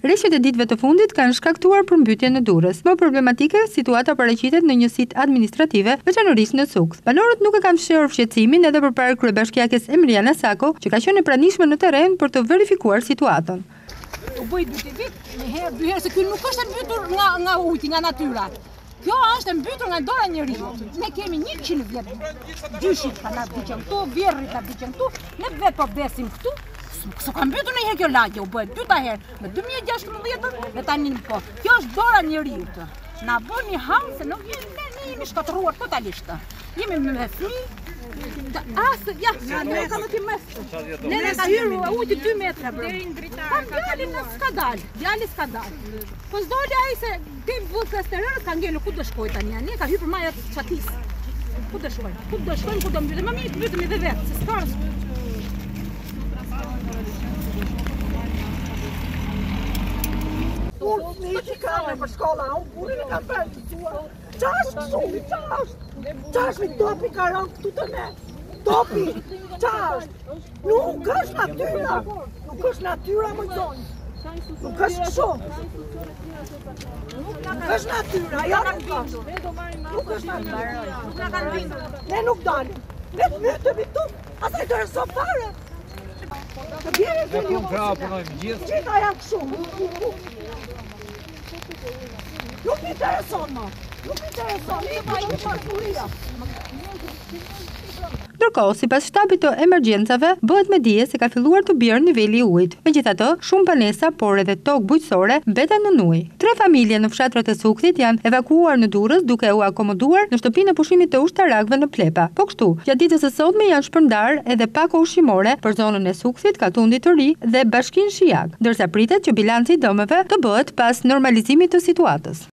Rreshtet e ditëve të fundit kanë shkaktuar përmbytje në Durres. Më problematike, situata paraqitet në një sit administrative, veçanërisht në Suks. Banorët nuk e kanë fshehur fshehësimin edhe përpara kryebashkiakes Emiliana Sako, që ka qenë e pranishme në terren për të verifikuar situatën. U bëj dy herë, se ky nuk është e mbytur nga ujti, nga natyra. Kjo është e mbytur nga dora e njeriu. Ne kemi 100 vjet. Dyshit ka na biçën këtu, vjerrit ka biçën këtu, ne vetë po besim këtu. S'u ka mbytur ndonjëherë kjo lagje, u bë dyta herë në 2016 dhe tani po. Kjo është dora e njeriu. Na bëni hall se nuk jemi shkatëruar totalisht. Jemi me fëmijë. Ne kam të mes. Ne ka hyrë ujti 2 metra deri në dritar. Djali s'ka dal. Po s'doli ai se tim vullkasterër ka ngelur ku do shkoj tani. Ne ka hyrë për maja çatis. Ku do shkoj? Ku do shkojmë, ku do mbytem? Më mirë mbytemi edhe vetë, se s'ka. Unë që kamë për shkolla, unë punin e kam bërë të tua. Qash me topi ka rënë këtu të me. Topi, qash. Nuk është natyra. Nuk është natyra, më zonë. Nuk është kështu. Nuk është natyra, ja nuk është. Nuk është natyra. Nuk na kanë bindur. Ne nuk dalim. Ne të mytëmi tu, asaj të rëso fare. Të bjeri të një. Qita janë kështu. Nuk mi intereson, ma. Nuk mi intereson, i pa i parkuria. Ndërkohë, sipas shtabit të emergjencave, bëhet me dije se ka filluar të bjerë niveli i ujit. Megjithatë, shumë banesa, por edhe tokë bujqësore mbeten në ujë. 3 familje në fshatrat e Suksit janë evakuuar në Durrës duke u akomoduar në shtëpinë e pushimit të ushtarakëve në Plepa. Po kështu, gjatë ditës së sotme janë shpërndar edhe pako ushqimore për zonën e Suksit, Katundit të Ri dhe Bashkinë Shijak, ndërsa pritet që bilanci i dëmeve të bëhet pas normalizimit të situatës.